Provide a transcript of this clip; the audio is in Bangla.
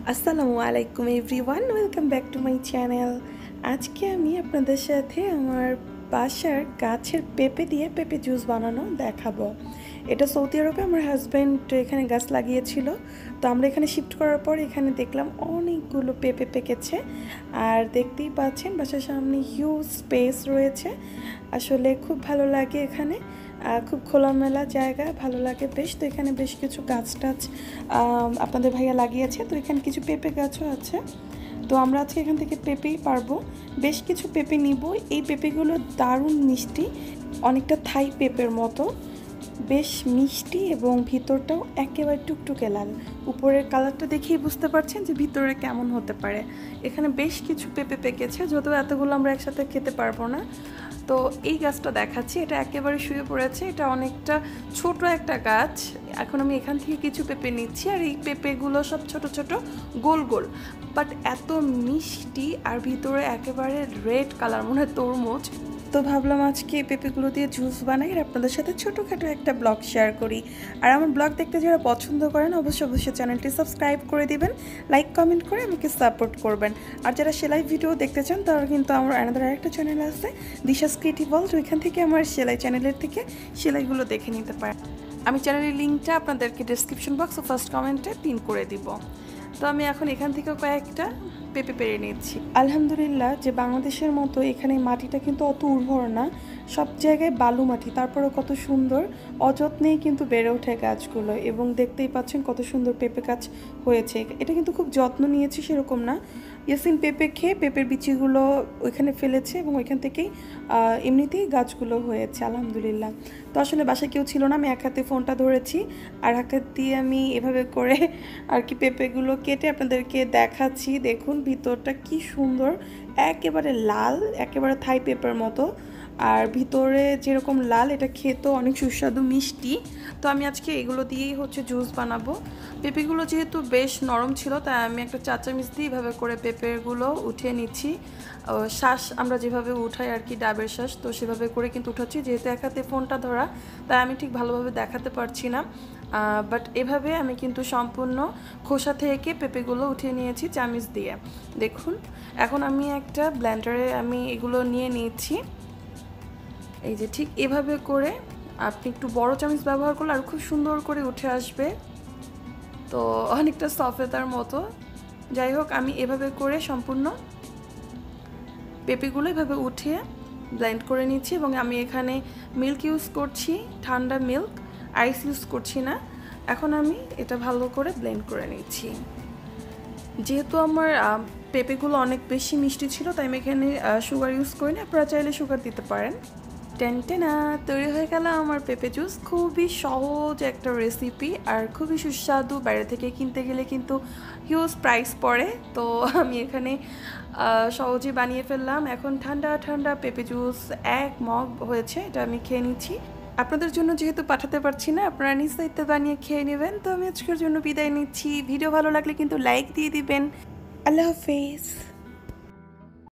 আসসালামু আলাইকুম everyone, welcome back to my channel. আজকে আমি আপনাদের সাথে আমার বাসার গাছের পেঁপে দিয়ে পেঁপে জুস বানানো দেখাবো। এটা সৌদি আরবে আমার হাজব্যান্ড এখানে গাছ লাগিয়েছিল, তো আমরা এখানে শিফট করার পর এখানে দেখলাম অনেকগুলো পেঁপে পেকেছে। আর দেখতেই পাচ্ছেন বাসার সামনে হিউজ স্পেস রয়েছে, আসলে খুব ভালো লাগে এখানে, খুব খোলামেলা জায়গা, ভালো লাগে বেশ। তো এখানে বেশ কিছু গাছ টাছ আপনাদের ভাইয়া লাগিয়েছে, তো এখানে কিছু পেঁপে গাছও আছে। তো আমরা আজকে এখান থেকে পেঁপেই পারবো, বেশ কিছু পেঁপে নিব। এই পেঁপেগুলো দারুণ মিষ্টি, অনেকটা থাই পেঁপের মতো, বেশ মিষ্টি এবং ভিতরটাও একেবারে টুকটুকে লাল। উপরের কালারটা দেখেই বুঝতে পারছেন যে ভিতরে কেমন হতে পারে। এখানে বেশ কিছু পেঁপে পেকেছে, যদিও এতগুলো আমরা একসাথে খেতে পারবো না। তো এই গাছটা দেখাচ্ছি, এটা একেবারে শুয়ে পড়েছে, এটা অনেকটা ছোট একটা গাছ। এখন আমি এখান থেকে কিছু পেঁপে নিচ্ছি, আর এই পেঁপেগুলো সব ছোট ছোট গোল গোল, বাট এত মিষ্টি, আর ভিতরে একেবারে রেড কালার, মনে হয় তরমুজ। তো ভাবলাম আজকে এই পেঁপেগুলো দিয়ে জুস বানাই আর আপনাদের সাথে ছোটোখাটো একটা ব্লগ শেয়ার করি। আর আমার ব্লগ দেখতে যারা পছন্দ করেন অবশ্যই চ্যানেলটি সাবস্ক্রাইব করে দিবেন, লাইক কমেন্ট করে আমাকে সাপোর্ট করবেন। আর যারা সেলাই ভিডিও দেখতে চান তারা কিন্তু আমার আরেকটা চ্যানেল আছে, দিশাস ক্রিয়েটিভ ওয়ার্ল্ড, ওইখান থেকে আমার সেলাই চ্যানেলের থেকে সেলাইগুলো দেখে নিতে পারেন। আমি চ্যানেলের লিঙ্কটা আপনাদেরকে ডিসক্রিপশন বক্স ও ফার্স্ট কমেন্টে পিন করে দিব। তো আমি এখন এখান থেকে কয়েকটা পেঁপে পেরে নিচ্ছি। আলহামদুলিল্লাহ, যে বাংলাদেশের মতো এখানে মাটিটা কিন্তু অত উর্বর না, সব জায়গায় বালু মাটি, তারপরেও কত সুন্দর অযত্নেই কিন্তু বেড়ে ওঠে গাছগুলো, এবং দেখতেই পাচ্ছেন কত সুন্দর পেঁপে গাছ হয়েছে। এটা কিন্তু খুব যত্ন নিয়েছি সেরকম না, ইয়াসিন পেঁপে খেয়ে পেঁপের বিচিগুলো ওইখানে ফেলেছে এবং ওইখান থেকেই এমনিতেই গাছগুলো হয়েছে আলহামদুলিল্লাহ। তো আসলে বাসায় কেউ ছিল না, আমি এক হাতে ফোনটা ধরেছি আর এক হাত দিয়ে আমি এভাবে করে আর কি পেঁপেগুলো কেটে আপনাদেরকে দেখাচ্ছি। দেখুন ভিতরটা কি সুন্দর, একেবারে লাল, একেবারে থাই পেঁপের মতো, আর ভিতরে যেরকম লাল, এটা খেতেও অনেক সুস্বাদু মিষ্টি। তো আমি আজকে এগুলো দিয়েই জুস বানাবো। পেঁপেগুলো যেহেতু বেশ নরম ছিল, তাই আমি একটা চা চামচ দিয়ে এভাবে করে পেঁপেগুলো উঠিয়ে নিচ্ছি। শ্বাস আমরা যেভাবে উঠাই আর কি, ডাবের শ্বাস, তো সেভাবে করে কিন্তু উঠাচ্ছি। যেহেতু এক হাতে ফোনটা ধরা, তাই আমি ঠিক ভালোভাবে দেখাতে পারছি না, বাট এভাবে আমি কিন্তু সম্পূর্ণ খোসা থেকে পেঁপেগুলো উঠিয়ে নিয়েছি চামচ দিয়ে। দেখুন এখন আমি একটা ব্লেন্ডারে আমি এগুলো নিয়ে নিয়েছি। এই যে ঠিক এভাবে করে আপনি একটু বড় চামচ ব্যবহার করলে আর খুব সুন্দর করে উঠে আসবে, তো অনেকটা সফেদার মতো। যাই হোক, আমি এভাবে করে সম্পূর্ণ পেঁপেগুলো এভাবে উঠিয়ে ব্লেন্ড করে নিচ্ছি, এবং আমি এখানে মিল্ক ইউজ করছি, ঠান্ডা মিল্ক, আইস ইউজ করছি না। এখন আমি এটা ভালো করে ব্লেন্ড করে নিচ্ছি। যেহেতু আমার পেঁপেগুলো অনেক বেশি মিষ্টি ছিল, তাই আমি এখানে সুগার ইউজ করিনি, আপনারা চাইলে সুগার দিতে পারেন। টেনটেনা তৈরি হয়ে গেল আমার পেঁপে জুস। খুবই সহজ একটা রেসিপি আর খুবই সুস্বাদু। বাইরে থেকে কিনতে গেলে কিন্তু হিউজ প্রাইস পড়ে, তো আমি এখানে সহজেই বানিয়ে ফেললাম। এখন ঠান্ডা ঠান্ডা পেঁপে জুস 1 মগ হয়েছে, এটা আমি খেয়ে নিচ্ছি। আপনাদের জন্য যেহেতু পাঠাতে পারছি না, আপনারা নিজ দায়িত্বে বানিয়ে খেয়ে নেবেন। তো আমি আজকের জন্য বিদায় নিচ্ছি। ভিডিও ভালো লাগলে কিন্তু লাইক দিয়ে দিবেন। আল্লাহ হাফেজ।